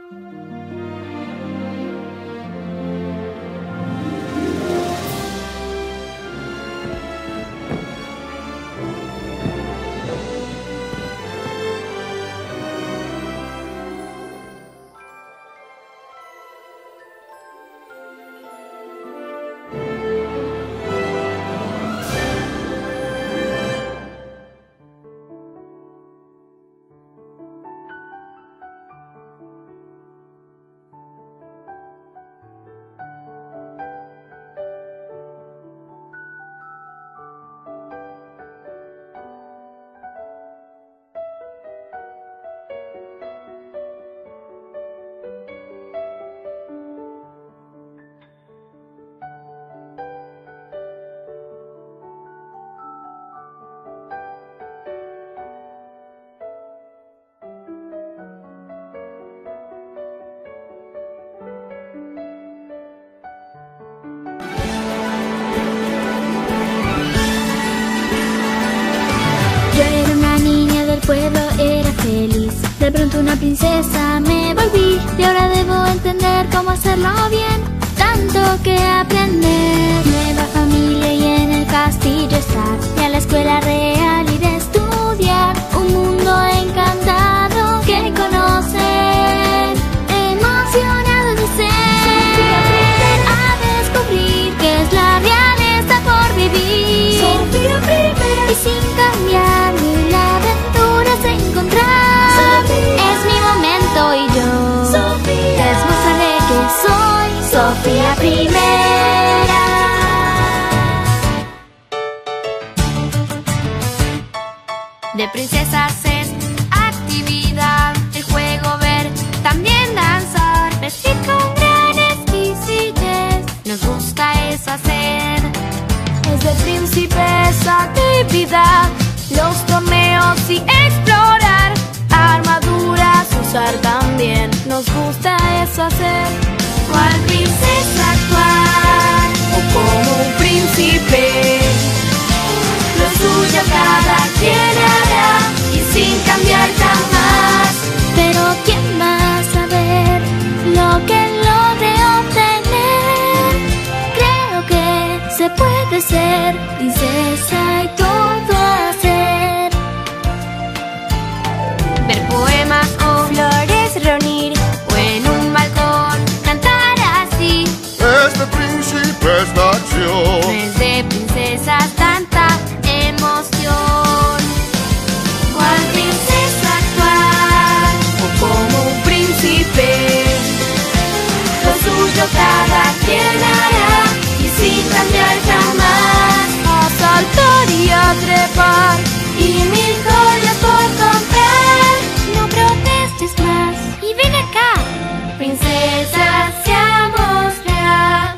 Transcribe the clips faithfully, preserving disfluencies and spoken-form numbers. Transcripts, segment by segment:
pueblo era feliz. De pronto una princesa me volví y ahora debo entender cómo hacerlo bien. Tanto que aprender. Nueva familia y en el castillo estar, y a la escuela real ir a estudiar. Un mundo encantado que conocer, emocionado de ser, a descubrir que es la realeza por vivir. Sofía primero. Y sin cambiar ni la aventura es encontrar. Sofía. Es mi momento y yo Sofía. Les mostraré que soy Sofía primera. De princesas es actividad, el juego ver, también danzar, vestir con granes y sillas, nos gusta eso hacer. Es de príncipes actividad, los torneos y explorar, armaduras usar también, nos gusta eso hacer. ¿Cuál princesa actuar? O como un príncipe, lo suyo cada quien hará y sin cambiar jamás. Pero ¿quién va a saber lo que logre obtener? Creo que se puede ser princesa y todo hacer. Ver poemas o flores reunir, o en un balcón cantar así. Es de príncipes la acción, No es de princesas tanta emoción. ¿Cuál princesa actuar? O como un príncipe, lo suyo cada quien hará y sin cambiar jamás. A saltar y a trepar y mil joyas por comprar. No protestes más y ven acá, princesa, seámosla.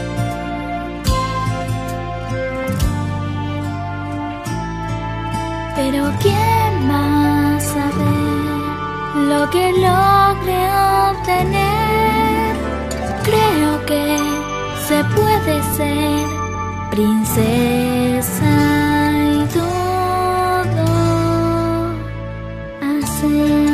Pero ¿quién va a saber lo que logre obtener? Creo que se puede ser princesa y todo hacer.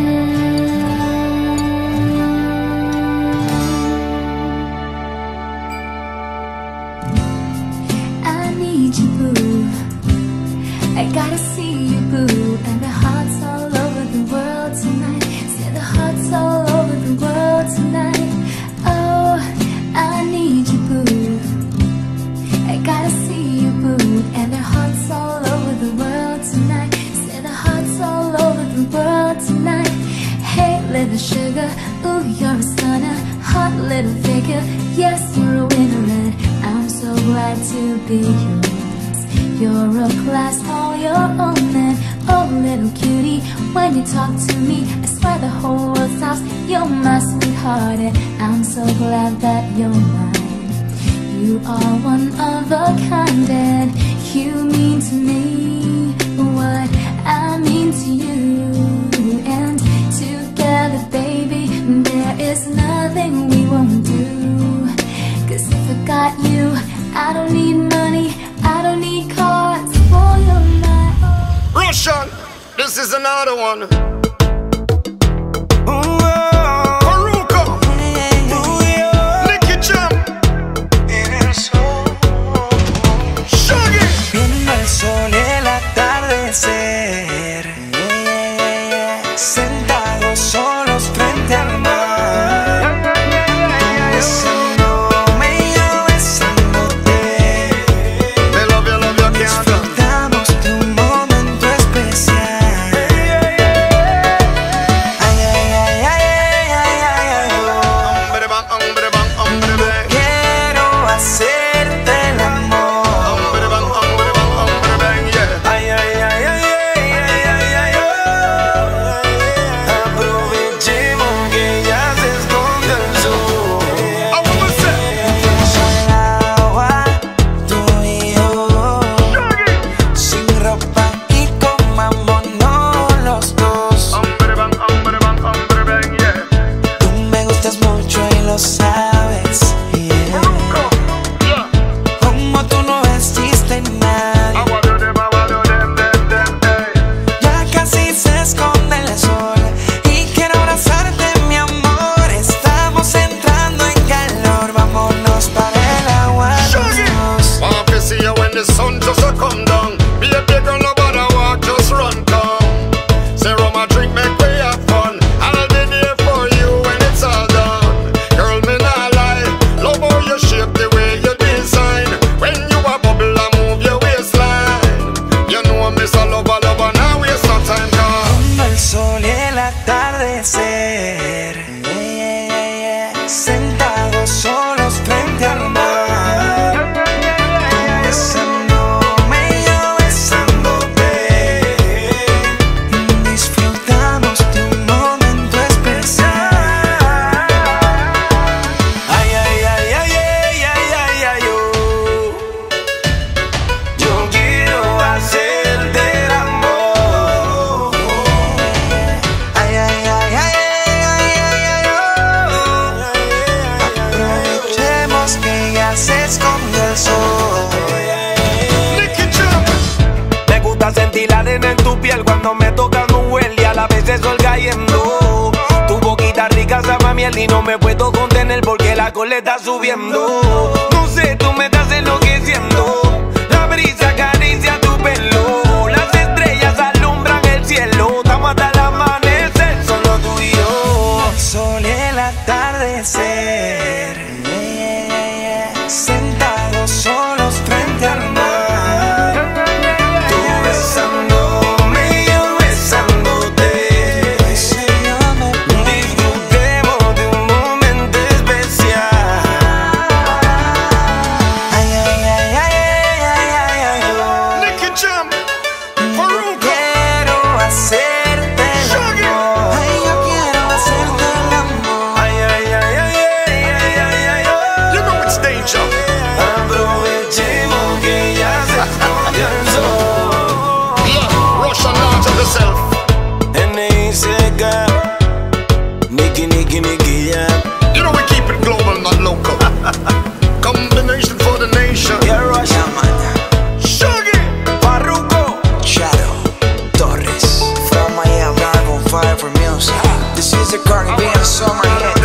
I need you, boo. I gotta see you, boo. And the hearts all over the world tonight. Say the hearts all over the world tonight. Oh, I need you, boo. I gotta see you, boo. And the hearts all over the world tonight. Say the hearts all over the world tonight. Hey, little sugar, ooh, you're a stunner. Hot little figure, yes, you're a winner. And I'm so glad to be yours. You're a class all your own, and oh little cutie, when you talk to me, I swear the whole world stops. You're my sweetheart, and I'm so glad that you're mine. You are one of a kind, and you mean to me what I mean to you. And together, baby, there is nothing we won't do. Cause if I got you, I don't need money, I don't need cars for your life. Russian, this is another one. Ooh, oh, this all over, lover, now waste no time, car. Como el sol y el atardecer, yeah, yeah, yeah. Sentados solos frente al mar. Sentí la arena en tu piel cuando me tocan un huel y a la vez el sol cayendo. Tu boquita rica sabe a miel y no me puedo contener porque la cola está subiendo. No sé, tú me estás enloqueciendo. La brisa acaricia tu pelo. Las estrellas alumbran el cielo. Estamos hasta el amanecer, solo tú y yo. El sol y el atardecer, yeah, yeah, yeah. Sentados solos frente al mar. Nicky, Nicky, Nicky, yeah. You know we keep it global, not local. Combination for the nation. Yeah, Rush, yeah, man. Shuggy, Farruko, Shadow, Torres. From Miami, live on fire for music. This is a Caribbean summer hit.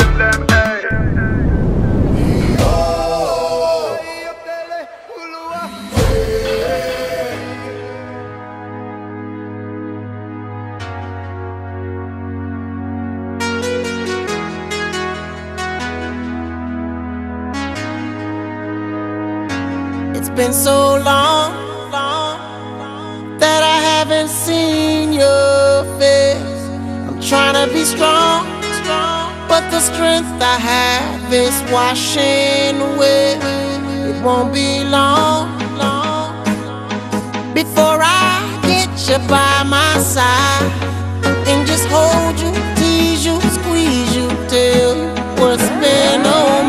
It's been so long, long that I haven't seen your face. I'm trying to be strong, strong, but the strength I have is washing away. It won't be long, long before I get you by my side and just hold you, tease you, squeeze you, tell you what's been on.